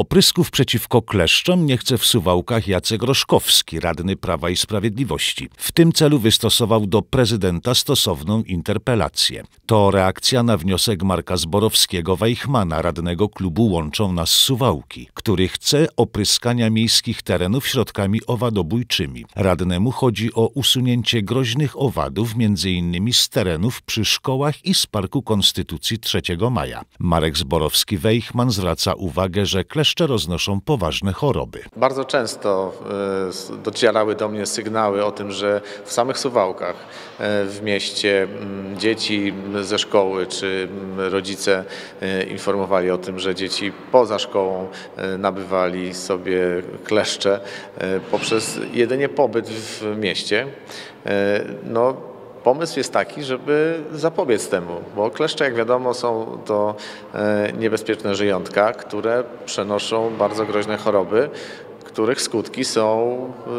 Oprysków przeciwko kleszczom nie chce w Suwałkach Jacek Roszkowski, radny Prawa i Sprawiedliwości. W tym celu wystosował do prezydenta stosowną interpelację. To reakcja na wniosek Marka Zborowskiego-Wajchmana, radnego klubu Łączą Nas Suwałki, który chce opryskania miejskich terenów środkami owadobójczymi. Radnemu chodzi o usunięcie groźnych owadów, m.in. z terenów przy szkołach i z Parku Konstytucji 3 maja. Marek Zborowski-Wajchman zwraca uwagę, że kleszcze roznoszą poważne choroby. Bardzo często docierały do mnie sygnały o tym, że w samych Suwałkach, w mieście, dzieci ze szkoły czy rodzice informowali o tym, że dzieci poza szkołą nabywali sobie kleszcze poprzez jedynie pobyt w mieście. Pomysł jest taki, żeby zapobiec temu, bo kleszcze, jak wiadomo, są to niebezpieczne żyjątka, które przenoszą bardzo groźne choroby, których skutki są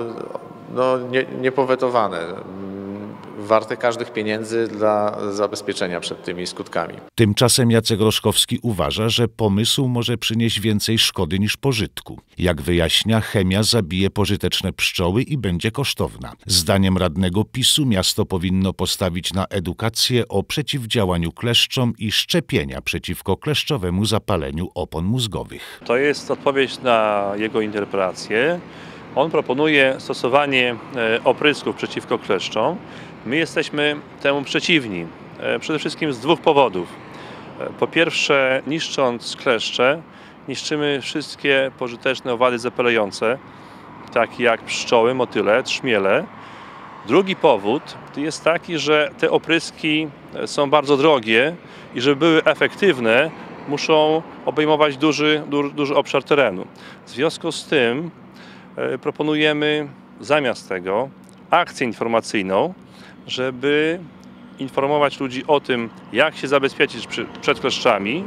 niepowetowane, warte każdych pieniędzy dla zabezpieczenia przed tymi skutkami. Tymczasem Jacek Roszkowski uważa, że pomysł może przynieść więcej szkody niż pożytku. Jak wyjaśnia, chemia zabije pożyteczne pszczoły i będzie kosztowna. Zdaniem radnego PiS-u miasto powinno postawić na edukację o przeciwdziałaniu kleszczom i szczepienia przeciwko kleszczowemu zapaleniu opon mózgowych. To jest odpowiedź na jego interpelację. On proponuje stosowanie oprysków przeciwko kleszczom. My jesteśmy temu przeciwni, przede wszystkim z dwóch powodów. Po pierwsze, niszcząc kleszcze, niszczymy wszystkie pożyteczne owady zapalające, takie jak pszczoły, motyle, trzmiele. Drugi powód jest taki, że te opryski są bardzo drogie i żeby były efektywne, muszą obejmować duży obszar terenu. W związku z tym proponujemy zamiast tego akcję informacyjną, żeby informować ludzi o tym, jak się zabezpieczyć przed kleszczami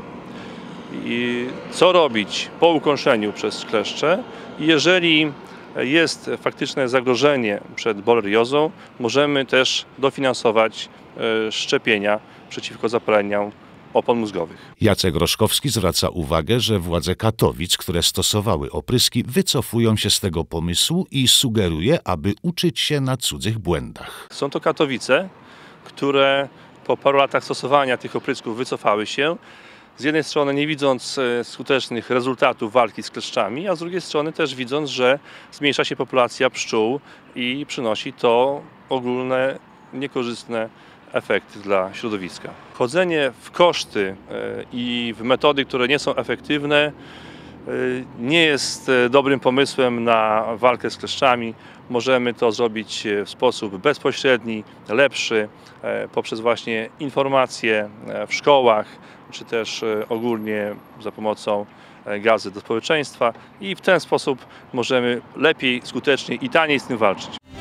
i co robić po ukąszeniu przez kleszcze. I jeżeli jest faktyczne zagrożenie przed boreliozą, możemy też dofinansować szczepienia przeciwko zapaleniom opon mózgowych. Jacek Roszkowski zwraca uwagę, że władze Katowic, które stosowały opryski, wycofują się z tego pomysłu i sugeruje, aby uczyć się na cudzych błędach. Są to Katowice, które po paru latach stosowania tych oprysków wycofały się. Z jednej strony nie widząc skutecznych rezultatów walki z kleszczami, a z drugiej strony też widząc, że zmniejsza się populacja pszczół i przynosi to ogólne, niekorzystne efekty dla środowiska. Wchodzenie w koszty i w metody, które nie są efektywne, nie jest dobrym pomysłem na walkę z kleszczami. Możemy to zrobić w sposób bezpośredni, lepszy, poprzez właśnie informacje w szkołach, czy też ogólnie za pomocą gazet do społeczeństwa i w ten sposób możemy lepiej, skuteczniej i taniej z tym walczyć.